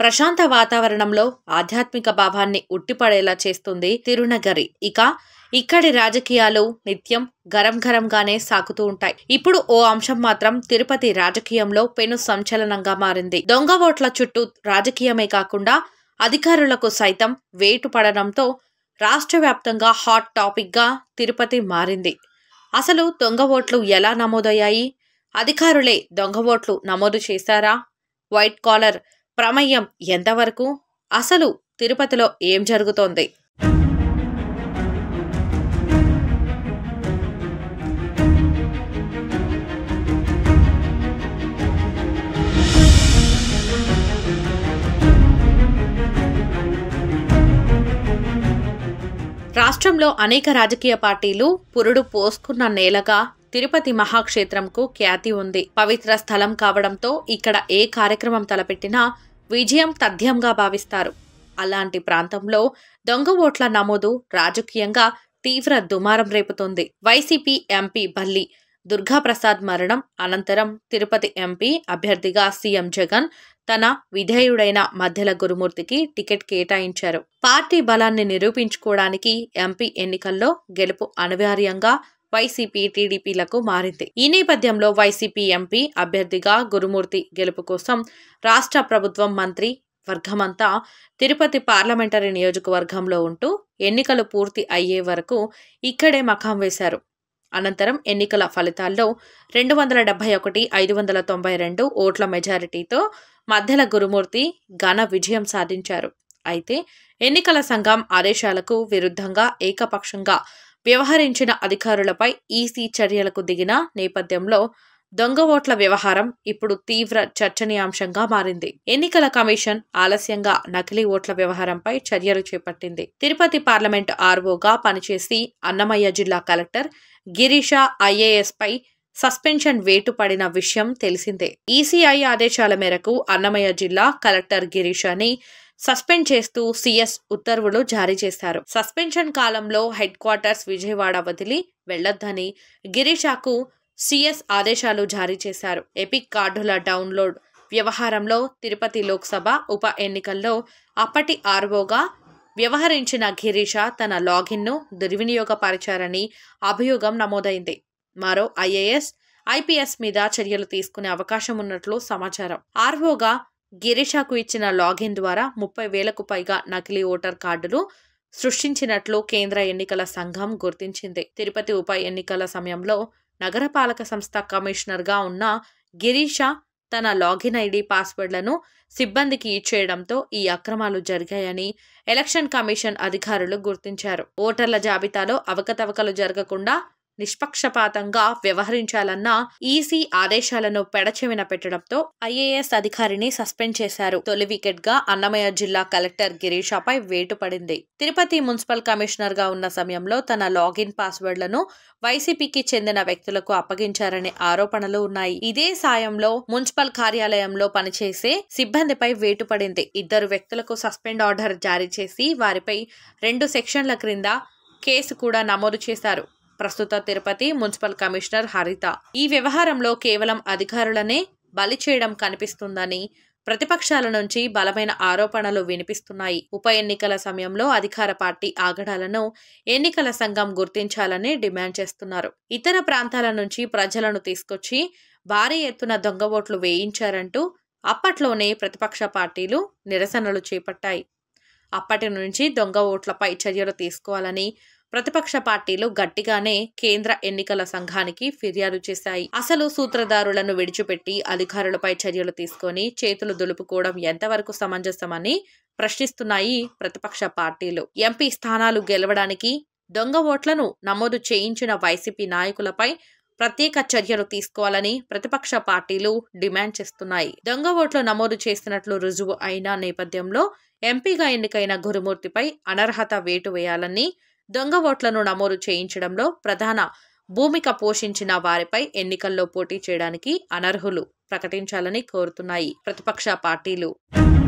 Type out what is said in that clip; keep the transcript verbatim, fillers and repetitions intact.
ప్రశాంత వాతావరణంలో ఆధ్యాత్మిక భావాన్ని ఉట్టిపడేలా చేస్తుంది తిరునగరి. ఇక ఇక్కడి రాజకీయాలు నిత్యం గరం గరంగానే సాగుతూ ఉంటాయి. ఇప్పుడు ఓ అంశం మాత్రం తిరుపతి రాజకీయంలో పెను సంచలనంగా మారింది. దొంగ ఓట్ల చుట్టూ రాజకీయమే కాకుండా అధికారులకు సైతం వేటు పడడంతో రాష్ట్ర వ్యాప్తంగా హాట్ టాపిక్ గా తిరుపతి మారింది. అసలు దొంగ ఓట్లు ఎలా నమోదయ్యాయి? అధికారులే దొంగ ఓట్లు నమోదు చేశారా? వైట్ కాలర్ ప్రమేయం ఎంతవరకు? అసలు తిరుపతిలో ఏం జరుగుతోంది? రాష్ట్రంలో అనేక రాజకీయ పార్టీలు పురుడు పోసుకున్న నేలగా తిరుపతి మహాక్షేత్రంకు ఖ్యాతి ఉంది. పవిత్ర స్థలం కావడంతో ఇక్కడ ఏ కార్యక్రమం తలపెట్టినా విజయం తథ్యంగా భావిస్తారు. అలాంటి ప్రాంతంలో దొంగ ఓట్ల నమోదు రాజకీయంగా తీవ్ర దుమారం రేపుతోంది. వైసీపీ ఎంపీ బల్లి దుర్గాప్రసాద్ మరణం అనంతరం తిరుపతి ఎంపీ అభ్యర్థిగా సీఎం జగన్ తన విధేయుడైన మద్దెల గురుమూర్తికి టికెట్ కేటాయించారు. పార్టీ బలాన్ని నిరూపించుకోవడానికి ఎంపీ ఎన్నికల్లో గెలుపు అనివార్యంగా వైసీపీ టీడీపీలకు మారింది. ఈ నేపథ్యంలో వైసీపీ ఎంపీ అభ్యర్థిగా గురుమూర్తి గెలుపు కోసం రాష్ట్ర ప్రభుత్వం మంత్రి వర్గమంతా తిరుపతి పార్లమెంటరీ నియోజకవర్గంలో ఉంటూ ఎన్నికలు పూర్తి అయ్యే వరకు ఇక్కడే మకాం వేశారు. అనంతరం ఎన్నికల ఫలితాల్లో రెండు వందల డెబ్బై ఒకటి ఐదు వందల తొంభై రెండు ఓట్ల మెజారిటీతో మద్దెల గురుమూర్తి ఘన విజయం సాధించారు. అయితే ఎన్నికల సంఘం ఆదేశాలకు విరుద్ధంగా ఏకపక్షంగా వ్యవహరించిన అధికారులపై ఈసీ చర్యలకు దిగిన నేపథ్యంలో దొంగ ఓట్ల వ్యవహారం ఇప్పుడు తీవ్ర చర్చనీయాంశంగా మారింది. ఎన్నికల కమిషన్ ఆలస్యంగా నకిలీ ఓట్ల వ్యవహారంపై చర్యలు చేపట్టింది. తిరుపతి పార్లమెంట్ ఆర్ఓగా పనిచేసి అన్నమయ్య జిల్లా కలెక్టర్ గిరీష ఐఏఎస్ పై సస్పెన్షన్ వేటు పడిన విషయం తెలిసిందే. ఈసీఐ ఆదేశాల మేరకు అన్నమయ్య జిల్లా కలెక్టర్ గిరీషని సస్పెండ్ చేస్తూ సీఎస్ ఉత్తర్వులు జారీ చేశారు. సస్పెన్షన్ కాలంలో హెడ్ క్వార్టర్స్ విజయవాడ వదిలి వెళ్లొద్దని గిరీషకు సీఎస్ ఆదేశాలు జారీ చేశారు. ఎపిక్ కార్డుల డౌన్లోడ్ వ్యవహారంలో తిరుపతి లోక్సభ ఉప ఎన్నికల్లో అప్పటి ఆర్ఓగా వ్యవహరించిన గిరీష తన లాగిన్ను దుర్వినియోగపరిచారని అభియోగం నమోదైంది. మరో ఐఏఎస్, ఐపీఎస్ మీద చర్యలు తీసుకునే అవకాశం ఉన్నట్లు సమాచారం. ఆర్ఓగా గిరీషకు ఇచ్చిన లాగిన్ ద్వారా ముప్పై వేలకు పైగా నకిలీ ఓటర్ కార్డులు సృష్టించినట్లు కేంద్ర ఎన్నికల సంఘం గుర్తించింది. తిరుపతి ఉప ఎన్నికల సమయంలో నగరపాలక సంస్థ కమిషనర్గా ఉన్న గిరీష తన లాగిన్ ఐడి పాస్వర్డ్లను సిబ్బందికి ఇచ్చేయడంతో ఈ అక్రమాలు జరిగాయని ఎలక్షన్ కమిషన్ అధికారులు గుర్తించారు. ఓటర్ల జాబితాలో అవకతవకలు జరగకుండా నిష్పక్షపాతంగా వ్యవహరించాలన్న ఈసీ ఆదేశాలను పెడచెవిన పెట్టడంతో ఐఏఎస్ అధికారిని సస్పెండ్ చేశారు. తొలి వికెట్ గా అన్నమయ్య జిల్లా కలెక్టర్ గిరీషపై వేటు పడింది. తిరుపతి మున్సిపల్ కమిషనర్ గా ఉన్న సమయంలో తన లాగిన్ పాస్వర్డ్లను వైసీపీకి చెందిన వ్యక్తులకు అప్పగించారనే ఆరోపణలు ఉన్నాయి. ఇదే సాయంలో మున్సిపల్ కార్యాలయంలో పనిచేసే సిబ్బందిపై వేటు పడింది. ఇద్దరు వ్యక్తులకు సస్పెండ్ ఆర్డర్ జారీ చేసి వారిపై రెండు సెక్షన్ల క్రింద కేసు కూడా నమోదు చేశారు. ప్రస్తుత తిరుపతి మున్సిపల్ కమిషనర్ హరిత ఈ వ్యవహారంలో కేవలం అధికారులనే బలి చేయడం కనిపిస్తుందని ప్రతిపక్షాల నుంచి బలమైన ఆరోపణలు వినిపిస్తున్నాయి. ఉప ఎన్నికల సమయంలో అధికార పార్టీ ఆగడాలను ఎన్నికల సంఘం గుర్తించాలని డిమాండ్ చేస్తున్నారు. ఇతర ప్రాంతాల నుంచి ప్రజలను తీసుకొచ్చి భారీ ఎత్తున దొంగ ఓట్లు వేయించారంటూ అప్పట్లోనే ప్రతిపక్ష పార్టీలు నిరసనలు చేపట్టాయి. అప్పటి నుంచి దొంగ ఓట్లపై చర్యలు తీసుకోవాలని ప్రతిపక్ష పార్టీలు గట్టిగానే కేంద్ర ఎన్నికల సంఘానికి ఫిర్యాదు చేశాయి. అసలు సూత్రధారులను విడిచిపెట్టి అధికారులపై చర్యలు తీసుకొని చేతులు దులుపుకోవడం ఎంతవరకు సమంజసమని ప్రశ్నిస్తున్నాయి ప్రతిపక్ష పార్టీలు. ఎంపీ స్థానాలు గెలవడానికి దొంగ ఓట్లను నమోదు చేయించిన వైసీపీ నాయకులపై ప్రత్యేక చర్యలు తీసుకోవాలని ప్రతిపక్ష పార్టీలు డిమాండ్ చేస్తున్నాయి. దొంగ ఓట్లు నమోదు చేసినట్లు రుజువు అయిన నేపథ్యంలో ఎంపీగా ఎన్నికైన గురుమూర్తిపై అనర్హత వేటు వేయాలని, దొంగ ఓట్లను నమోదు చేయించడంలో ప్రధాన భూమిక పోషించిన వారిపై ఎన్నికల్లో పోటీ చేయడానికి అనర్హులు ప్రకటించాలని కోరుతున్నాయి ప్రతిపక్ష పార్టీలు.